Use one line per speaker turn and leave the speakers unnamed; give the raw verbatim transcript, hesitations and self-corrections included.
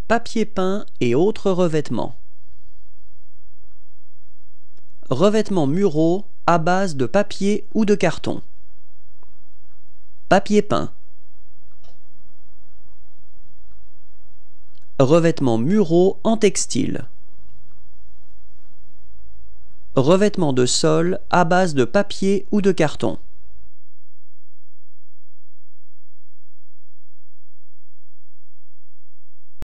Papier peint et autres revêtements. Revêtements muraux à base de papier ou de carton. Papier peint. Revêtements muraux en textile. Revêtements de sol à base de papier ou de carton.